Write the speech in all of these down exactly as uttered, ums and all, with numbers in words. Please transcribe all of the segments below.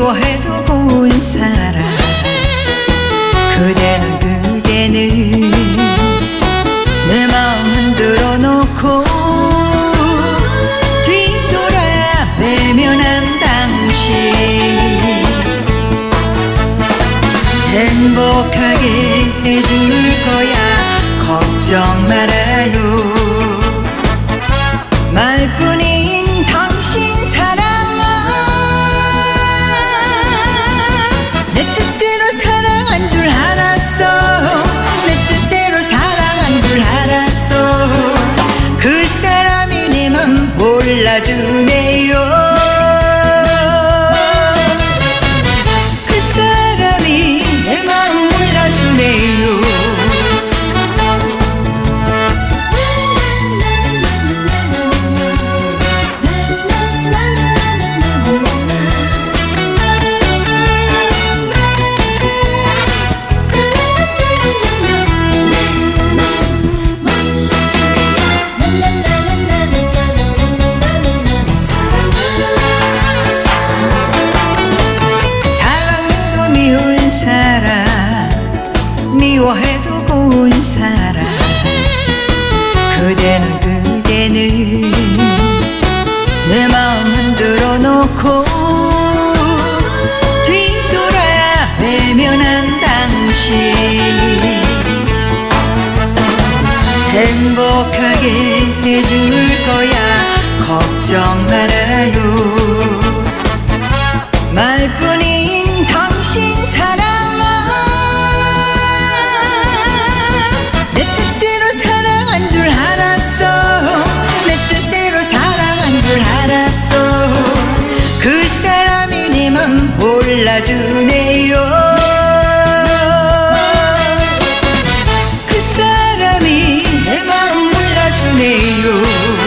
미워해도 고운 사람 그대는 그대는 내 마음 흔들어 놓고 뒤돌아 외면한 당신 행복하게 해줄 거야 걱정 말아요 말뿐인 당신 사랑아 내 뜻대로 사랑한 줄 알았어 내 뜻대로 사랑한 줄 알았어 그 사람이 내 맘 몰라주네요 그 사람이 내 맘 몰라주네요 미워해도 고운 사람 그대는 그대는 내 마음 흔들어 놓고 뒤돌아 외면한 당신 행복하게 해줄 거야 걱정 말아요 말뿐인 당신 사랑아 내 뜻대로 사랑한 줄 알았어 내 뜻대로 사랑한 줄 알았어 그 사람이 내 맘 몰라주네요 그 사람이 내 맘 몰라주네요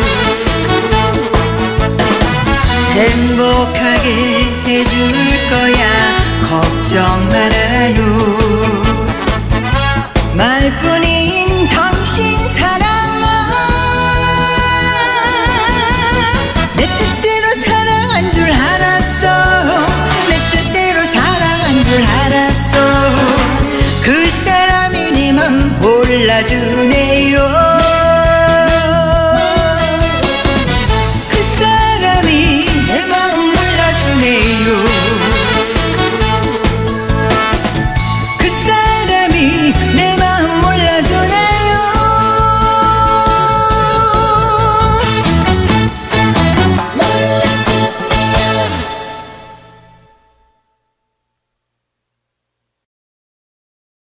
행복하게 해줄 거야 걱정 말아요 말뿐인 당신 사랑아 내 뜻대로 사랑한 줄 알았어 내 뜻대로 사랑한 줄 알았어 그 사람이 내 맘 몰라주네